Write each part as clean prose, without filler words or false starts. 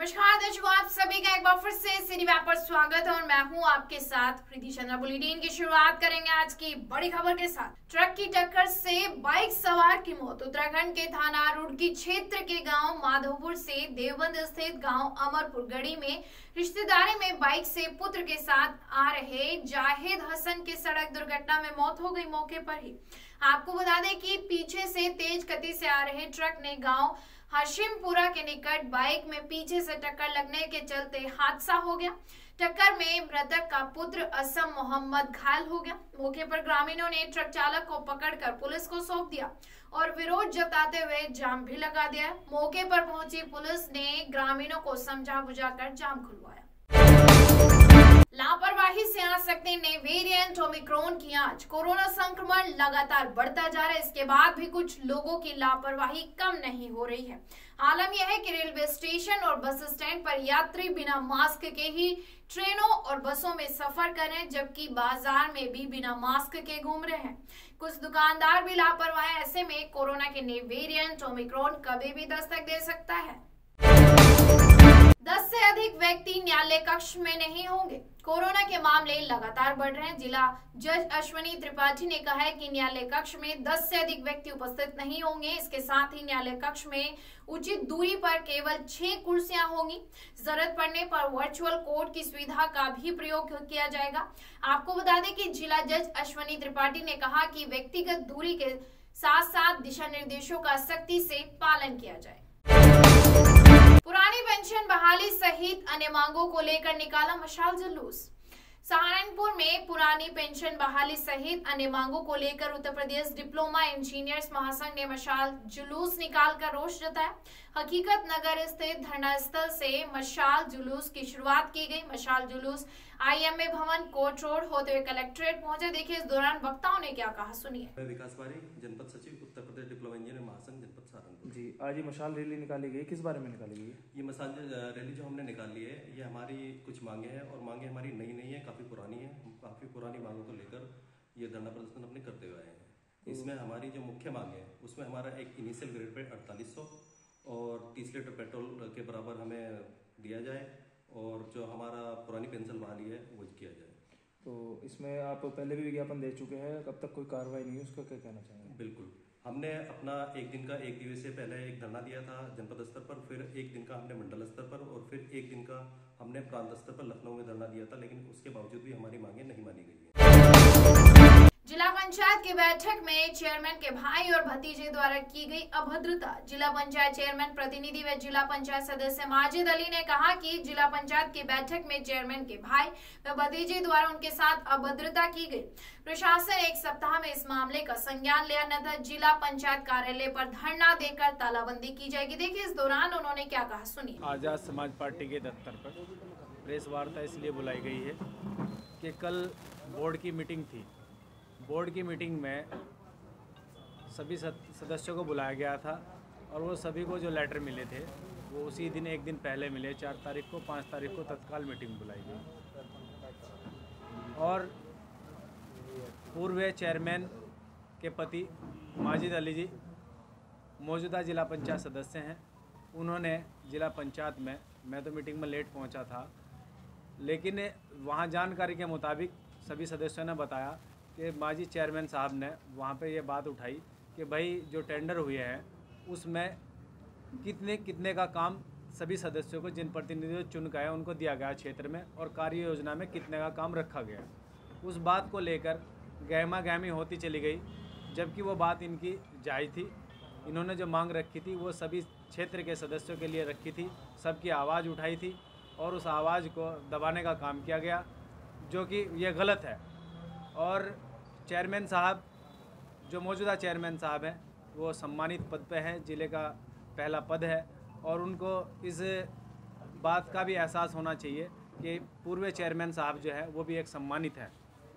नमस्कार दर्शकों, आप सभी का एक बार फिर से सिटी मैप पर स्वागत है और मैं हूं आपके साथ प्रीति चंद्रा। बुलेटिन की शुरुआत करेंगे आज की बड़ी खबर के साथ। ट्रक की टक्कर से बाइक सवार की मौत। उत्तराखंड के थाना रुड़की क्षेत्र के गांव माधोपुर से देवबंद स्थित गांव अमरपुर गढ़ी में रिश्तेदारी में बाइक से पुत्र के साथ आ रहे जाहिद हसन की सड़क दुर्घटना में मौत हो गई मौके पर ही। आपको बता दें कि पीछे से तेज गति से आ रहे ट्रक ने गांव हाशिमपुरा के निकट बाइक में पीछे से टक्कर लगने के चलते हादसा हो गया। टक्कर में मृतक का पुत्र असम मोहम्मद घायल हो गया। मौके पर ग्रामीणों ने ट्रक चालक को पकड़कर पुलिस को सौंप दिया और विरोध जताते हुए जाम भी लगा दिया। मौके पर पहुंची पुलिस ने ग्रामीणों को समझा बुझाकर जाम खुलवाया। लापरवाही से आ सकते नए वेरिएंट ओमिक्रॉन की आंच। कोरोना संक्रमण लगातार बढ़ता जा रहा है, इसके बाद भी कुछ लोगों की लापरवाही कम नहीं हो रही है। आलम यह है कि रेलवे स्टेशन और बस स्टैंड पर यात्री बिना मास्क के ही ट्रेनों और बसों में सफर कर रहे हैं, जबकि बाजार में भी बिना मास्क के घूम रहे हैं। कुछ दुकानदार भी लापरवाह हैं। ऐसे में कोरोना के नए वेरिएंट ओमिक्रॉन कभी भी दस्तक दे सकता है। 10 से अधिक व्यक्ति न्यायालय कक्ष में नहीं होंगे। कोरोना के मामले लगातार बढ़ रहे हैं। जिला जज अश्विनी त्रिपाठी ने कहा है कि न्यायालय कक्ष में 10 से अधिक व्यक्ति उपस्थित नहीं होंगे। इसके साथ ही न्यायालय कक्ष में उचित दूरी पर केवल 6 कुर्सियां होंगी। जरूरत पड़ने पर वर्चुअल कोर्ट की सुविधा का भी प्रयोग किया जाएगा। आपको बता दें कि जिला जज अश्विनी त्रिपाठी ने कहा कि व्यक्तिगत दूरी के साथ साथ दिशा निर्देशों का सख्ती से पालन किया जाए। पुरानी पेंशन बहाली सहित अन्य मांगों को लेकर निकाला मशाल जुलूस। सहारनपुर में पुरानी पेंशन बहाली सहित अन्य मांगों को लेकर उत्तर प्रदेश डिप्लोमा इंजीनियर्स महासंघ ने मशाल जुलूस निकालकर रोष जताया। हकीकत नगर स्थित धरना स्थल से मशाल जुलूस की शुरुआत की गई। मशाल जुलूस IMA भवन, कोर्ट रोड होते हुए कलेक्ट्रेट पहुंचे। देखिए इस दौरान वक्ताओं ने क्या कहा, सुनिए। विकास पारी, जनपद सचिव, उत्तर प्रदेश डिप्लोमा इंजीनियर महासंघ जनपद सहारनपुर। जी, आज ये मशाल रैली निकाली गई, किस बारे में निकाली गई है? ये मशाल रैली जो हमने निकाली है, ये हमारी कुछ मांगे हैं और मांगे हमारी नई नहीं है, काफी पुरानी है। काफी पुरानी मांगों को लेकर ये धरना प्रदर्शन अपने करते हुए आए हैं। इसमें हमारी जो मुख्य मांग है उसमें हमारा एक इनिशियल ग्रेड पे 4800 और 30 लीटर पेट्रोल के बराबर हमें दिया जाए और जो हमारा पुरानी पेंशन बहाली है वो किया जाए। तो इसमें आप पहले भी विज्ञापन दे चुके हैं, कब तक कोई कार्रवाई नहीं है, उसका क्या कहना चाहेंगे? बिल्कुल, हमने अपना एक दिवसीय पहले एक धरना दिया था जनपद स्तर पर, फिर एक दिन का हमने मंडल स्तर पर और फिर एक दिन का हमने प्रांत स्तर पर लखनऊ में धरना दिया था, लेकिन उसके बावजूद भी हमारी मांगे नहीं मानी गई है। जिला पंचायत की बैठक में चेयरमैन के भाई और भतीजे द्वारा की गई अभद्रता। जिला पंचायत चेयरमैन प्रतिनिधि व जिला पंचायत सदस्य माजिद अली ने कहा कि जिला पंचायत की बैठक में चेयरमैन के भाई व भतीजे द्वारा उनके साथ अभद्रता की गई। प्रशासन 1 सप्ताह में इस मामले का संज्ञान लिया, अन्यथा जिला पंचायत कार्यालय पर धरना देकर तालाबंदी की जाएगी। देखिए इस दौरान उन्होंने क्या कहा, सुनिए। आजाद समाज पार्टी के दफ्तर पर प्रेस वार्ता इसलिए बुलाई गई है कि कल बोर्ड की मीटिंग थी। बोर्ड की मीटिंग में सभी सदस्यों को बुलाया गया था और वो सभी को जो लेटर मिले थे वो उसी दिन एक दिन पहले मिले। 4 तारीख को 5 तारीख को तत्काल मीटिंग बुलाई गई और पूर्व चेयरमैन के पति माजिद अली जी मौजूदा जिला पंचायत सदस्य हैं। उन्होंने जिला पंचायत में, मैं तो मीटिंग में लेट पहुंचा था, लेकिन वहां जानकारी के मुताबिक सभी सदस्यों ने बताया कि माजी चेयरमैन साहब ने वहाँ पे ये बात उठाई कि भाई जो टेंडर हुए हैं उसमें कितने का काम सभी सदस्यों को, जिन प्रतिनिधियों चुन गए उनको दिया गया क्षेत्र में, और कार्य योजना में कितने का काम रखा गया। उस बात को लेकर गहमा गहमी होती चली गई, जबकि वो बात इनकी जायज़ थी। इन्होंने जो मांग रखी थी वो सभी क्षेत्र के सदस्यों के लिए रखी थी, सबकी आवाज़ उठाई थी और उस आवाज़ को दबाने का काम किया गया, जो कि ये गलत है। और चेयरमैन साहब, जो मौजूदा चेयरमैन साहब हैं, वो सम्मानित पद पे हैं, ज़िले का पहला पद है और उनको इस बात का भी एहसास होना चाहिए कि पूर्व चेयरमैन साहब जो है वो भी एक सम्मानित है।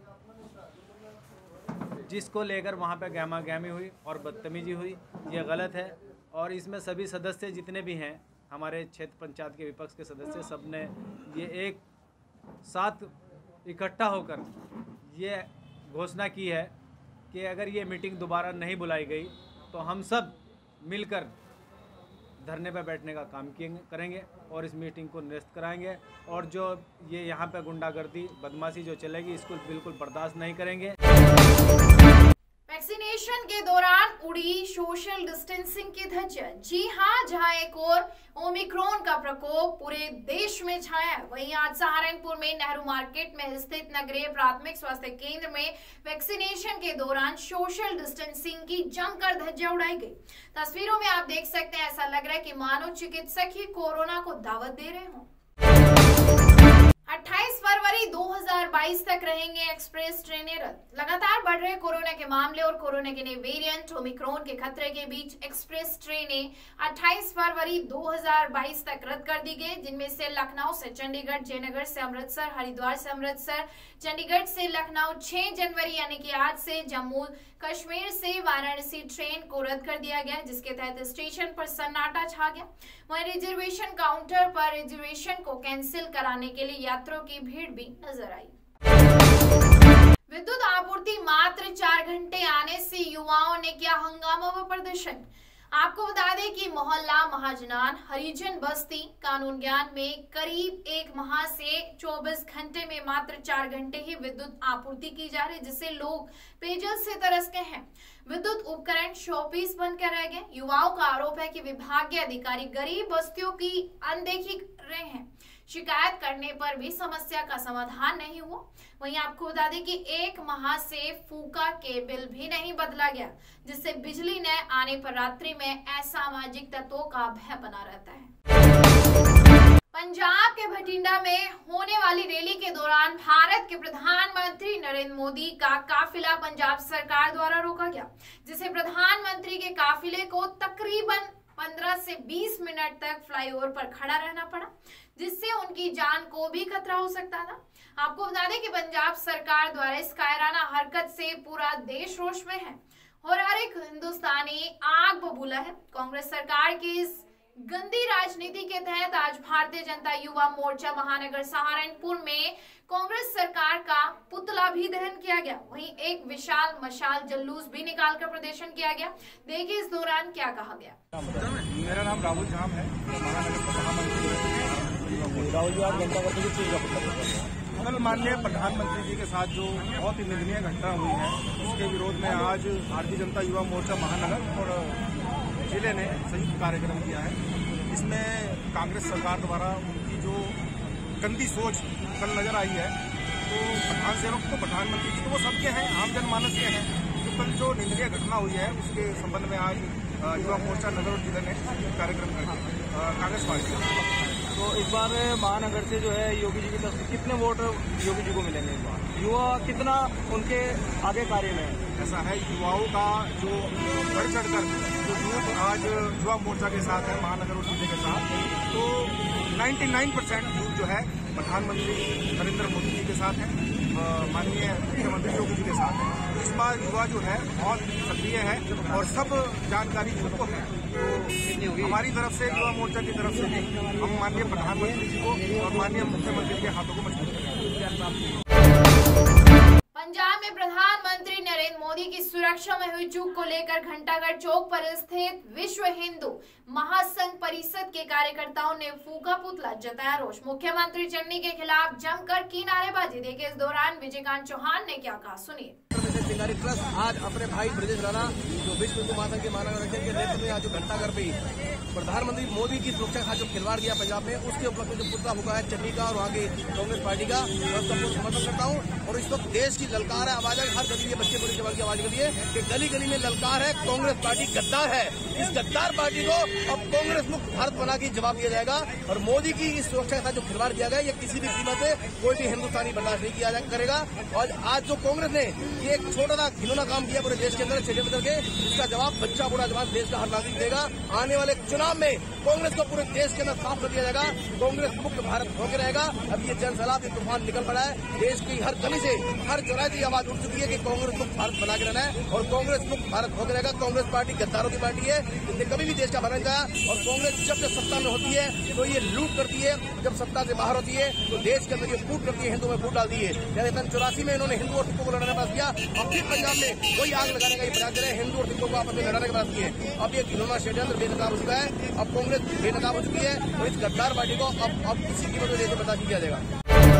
जिसको लेकर वहाँ पे गहमा गहमी हुई और बदतमीजी हुई, ये गलत है। और इसमें सभी सदस्य जितने भी हैं, हमारे क्षेत्र पंचायत के विपक्ष के सदस्य, सब ने ये एक साथ इकट्ठा होकर ये घोषणा की है कि अगर ये मीटिंग दोबारा नहीं बुलाई गई तो हम सब मिलकर धरने पर बैठने का काम करेंगे और इस मीटिंग को निरस्त कराएंगे। और जो ये यहाँ पे गुंडागर्दी बदमाशी जो चलेगी, इसको बिल्कुल बर्दाश्त नहीं करेंगे। वैक्सीनेशन के दौरान उड़ी सोशल डिस्टेंसिंग की धज्जियां। जी हां, जहां एक और ओमिक्रॉन का प्रकोप पूरे देश में छाया है, वहीं आज सहारनपुर में नेहरू मार्केट में स्थित नगरीय प्राथमिक स्वास्थ्य केंद्र में वैक्सीनेशन के दौरान सोशल डिस्टेंसिंग की जमकर धज्जियां उड़ाई गई। तस्वीरों में आप देख सकते हैं, ऐसा लग रहा है कि मानो चिकित्सक ही कोरोना को दावत दे रहे हों। 28 फरवरी 2022 तक रहेंगे एक्सप्रेस ट्रेनें रद्द। लगातार बढ़ रहे कोरोना के मामले और कोरोना के नए वेरिएंट ओमिक्रॉन के खतरे के बीच एक्सप्रेस ट्रेनें 28 फरवरी 2022 तक रद्द कर दी गई, जिनमें से लखनऊ से चंडीगढ़, जयनगर से अमृतसर, हरिद्वार से अमृतसर, चंडीगढ़ से लखनऊ 6 जनवरी यानी कि आज से जम्मू कश्मीर से वाराणसी ट्रेन को रद्द कर दिया गया, जिसके तहत स्टेशन पर सन्नाटा छा गया। वहीं रिजर्वेशन काउंटर पर रिजर्वेशन को कैंसिल कराने के लिए यात्रियों की भीड़ भी नजर आई। विद्युत आपूर्ति मात्र 4 घंटे आने से युवाओं ने किया हंगामा व प्रदर्शन। आपको बता दें कि मोहल्ला महाजनान हरिजन बस्ती कानून ज्ञान में करीब 1 माह से 24 घंटे में मात्र 4 घंटे ही विद्युत आपूर्ति की जा रही है, जिससे लोग पेयजल से तरस गए हैं। विद्युत उपकरण शोपीस बनकर रह गए। युवाओं का आरोप है कि विभागीय अधिकारी गरीब बस्तियों की अनदेखी कर रहे हैं। शिकायत करने पर भी समस्या का समाधान नहीं हुआ। वहीं आपको बता दें कि 1 माह से फूका के बिल भी नहीं बदला गया, जिससे बिजली न आने पर रात्रि में असामाजिक तत्वों का भय बना रहता है। पंजाब के भटिंडा में होने वाली रैली के दौरान भारत के प्रधानमंत्री नरेंद्र मोदी का काफिला पंजाब सरकार द्वारा रोका गया, जिसे प्रधानमंत्री के काफिले को तकरीबन 15 से 20 मिनट तक फ्लाईओवर पर खड़ा रहना पड़ा, जिससे उनकी जान को भी खतरा हो सकता था। आपको बता दें कि पंजाब सरकार द्वारा इस कायराना हरकत से पूरा देश रोष में है और हर एक हिंदुस्तानी आग बबूला है। कांग्रेस सरकार की इस गंदी राजनीति के तहत आज भारतीय जनता युवा मोर्चा महानगर सहारनपुर में कांग्रेस सरकार का पुतला भी दहन किया गया। वहीं एक विशाल मशाल जुलूस भी निकालकर प्रदर्शन किया गया। देखिए इस दौरान क्या कहा गया। मेरा नाम राहुल झाम है, महानगर महामंत्री। राहुल जी, आप जनता पार्टी की चीज कल माननीय प्रधानमंत्री जी के साथ जो बहुत ही निंदनीय घटना हुई है, उसके विरोध में आज भारतीय जनता युवा मोर्चा महानगर और जिले ने संयुक्त कार्यक्रम किया है। इसमें कांग्रेस सरकार द्वारा उनकी जो गंदी सोच कल नजर आई है, तो प्रधान सेवक तो प्रधानमंत्री जी तो वो सबके हैं, आम जनमानस के हैं। तो कल जो निंदनीय घटना हुई है उसके संबंध में आज युवा मोर्चा नगर और जिले ने कार्यक्रम करके कांग्रेस पार्टी। तो इस बार महानगर से जो है योगी जी की तरफ से कितने वोट योगी जी को मिलेंगे इस बार? युवा कितना उनके आगे कार्य में ऐसा है, युवाओं का जो बढ़ चढ़कर जो यूथ आज युवा मोर्चा के साथ है महानगर और जिले के साथ, तो 99% यूथ जो है प्रधानमंत्री नरेंद्र मोदी जी के साथ है, माननीय मुख्यमंत्री योगी जी के साथ है। इस बार युवा जो है बहुत सक्रिय है और सब जानकारी यूथ को है। तो हमारी तरफ से युवा मोर्चा की तरफ से भी हम माननीय प्रधानमंत्री जी को और माननीय मुख्यमंत्री के हाथों को मजबूत करेंगे। पंजाब में प्रधानमंत्री नरेंद्र मोदी की सुरक्षा में हुई चूक को लेकर घंटाघर चौक पर स्थित विश्व हिंदू महासंघ परिषद के कार्यकर्ताओं ने फूका पुतला, जताया रोष। मुख्यमंत्री चन्नी के खिलाफ जमकर की नारेबाजी। देखिए इस दौरान विजयकांत चौहान ने क्या कहा, सुनिए। ट्रस्ट आज अपने भाई ब्रजेश राणा जो विश्व हिंदू महासंघ के महानगर अध्यक्ष के नेतृत्व में आज जो घंटाघर पे प्रधानमंत्री मोदी की सुरक्षा का जो खिलवाड़ किया पंजाब में, उसके उपलक्ष्य में जो पुतला फूका है चन्नी का और वहाँ के कांग्रेस पार्टी का, मैं उसका पूर्ण समर्थन करता हूँ। और इस वक्त देश की ललकार है, आवाज है हर गली के बच्चे बड़े जवान की आवाज के लिए कि गली गली में ललकार है, कांग्रेस पार्टी गद्दार है। इस गद्दार पार्टी को अब कांग्रेस मुक्त भारत बना के जवाब दिया जाएगा। और मोदी की इस सुरक्षा के साथ जो खिलवाड़ किया गया, ये किसी भी कीमत से कोई भी हिंदुस्तानी बर्दाश्त नहीं किया करेगा। और आज जो कांग्रेस ने ये एक छोटा सा घिनौना काम किया पूरे देश के अंदर षड्यंत्र करके, इसका जवाब बच्चा बूढ़ा जवान देश का हर नागरिक देगा। आने वाले चुनाव में कांग्रेस को पूरे देश के अंदर साफ कर दिया जाएगा। कांग्रेस मुक्त भारत होकर रहेगा। अब ये जन सैलाब, ये तूफान निकल पड़ा है। देश की हर गली से हर चौराहे की आवाज उठ चुकी है कि कांग्रेस मुक्त भारत बना बना के रहना है और कांग्रेस मुक्त भारत होकर रहेगा। कांग्रेस पार्टी गद्दारों की पार्टी है, इसने कभी भी देश का भला नहीं चाहा और कांग्रेस जब सत्ता में होती है तो ये लूट करती है, जब सत्ता से बाहर होती है तो देश के अंदर ये फूट करती है, हिंदुओं में फूट डालती है। जैसे 84 में इन्होंने हिंदू और सिखों को लड़ाने का प्रयास किया, अब फिर पंजाब में वही आग लगाने का प्रयास कर रहे हैं, हिंदू और सिखों को आपस में लड़ाने का प्रयास किए। अब ये घिनौना षड्यंत्र बेनकाब हो चुका है, अब कांग्रेस बेनकाब हो चुकी है और इस गद्दार पार्टी को अब किसी कीमत में देश में बर्दाश्त किया जाएगा।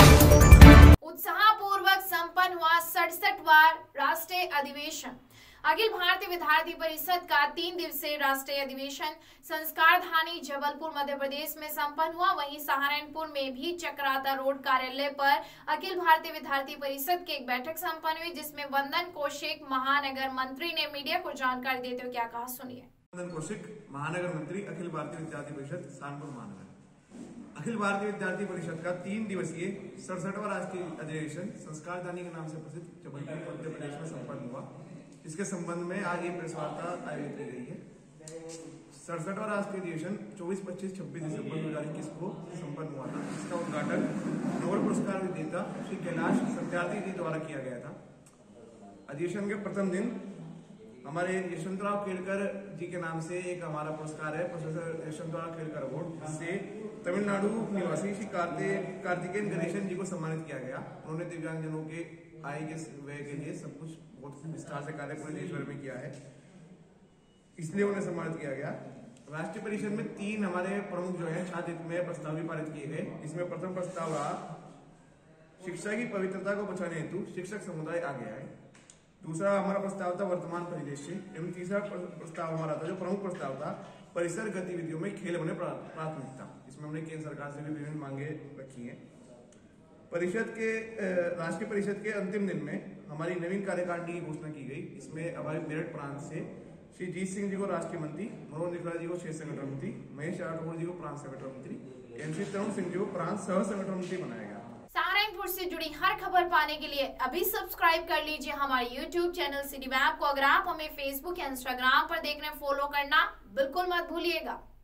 उत्साहपूर्वक संपन्न हुआ 67वां राष्ट्रीय अधिवेशन। अखिल भारतीय विद्यार्थी परिषद का 3 दिवसीय राष्ट्रीय अधिवेशन संस्कारधानी जबलपुर मध्य प्रदेश में संपन्न हुआ। वहीं सहारनपुर में भी चक्राता रोड कार्यालय पर अखिल भारतीय विद्यार्थी परिषद की एक बैठक संपन्न हुई, जिसमें वंदन कौशिक महानगर मंत्री ने मीडिया को जानकारी देते हुए क्या कहा, सुनिए। वंदन कौशिक महानगर मंत्री अखिल भारतीय विद्यार्थी परिषद सहारनपुर महानगर। अखिल भारतीय विद्यार्थी परिषद का 3 दिवसीय 67वां राष्ट्रीय अधिवेशन संस्कारधानी के नाम से प्रसिद्ध जबलपुर मध्य प्रदेश में संपन्न हुआ। इसके संबंध में आज एक प्रेस वार्ता आयोजित की गई है। 67वां राष्ट्रीय अधिवेशन 24, 25, 26 दिसंबर 2021 को संपन्न हुआ था। इसका उद्घाटन नोबेल पुरस्कार विजेता श्री कैलाश सत्यार्थी जी द्वारा किया गया था। अधिवेशन के प्रथम दिन हमारे यशवंतराव खेलकर जी के नाम से एक हमारा पुरस्कार है, प्रोफेसर यशवंतराव खेलकर अवार्ड, जिससे तमिलनाडु निवासी श्री कार्तिकेयन गणेशन जी को सम्मानित किया गया। उन्होंने दिव्यांगजनों के आय के व्यय के लिए सब कुछ बहुत विस्तार से कार्य पूरे देश भर में किया है, इसलिए उन्हें सम्मानित किया गया। राष्ट्रीय परिषद में 3 हमारे प्रमुख जो है छात्र हित में प्रस्ताव भी पारित किए गए। इसमें प्रथम प्रस्ताव रहा शिक्षा की पवित्रता को बचाने हेतु शिक्षक समुदाय आगे आए। दूसरा हमारा प्रस्ताव था वर्तमान परिदृश्य एवं तीसरा प्रस्ताव हमारा था जो प्रमुख प्रस्ताव था परिसर गतिविधियों में खेल होने प्राथमिकता। इसमें हमने केंद्र सरकार से भी विभिन्न मांगे रखी हैं। परिषद के राष्ट्रीय परिषद के अंतिम दिन में हमारी नवीन कार्यकारिणी की घोषणा की गई। इसमें हमारे मेरठ प्रांत से श्री जीत सिंह जी को राष्ट्रीय मंत्री, मनोज निखरा जी को क्षेत्र संगठन मंत्री, महेश राठौर जी को प्रांत संगठन मंत्री, एमसी तरुण सिंह जी को प्रांत सह संगठन मंत्री बनाया गया। सहारनपुर से जुड़ी हर खबर पाने के लिए अभी सब्सक्राइब कर लीजिए हमारे YouTube चैनल सिटी मैप को। अगर आप हमें Facebook या Instagram पर देख रहे हैं, फॉलो करना बिल्कुल मत भूलिएगा।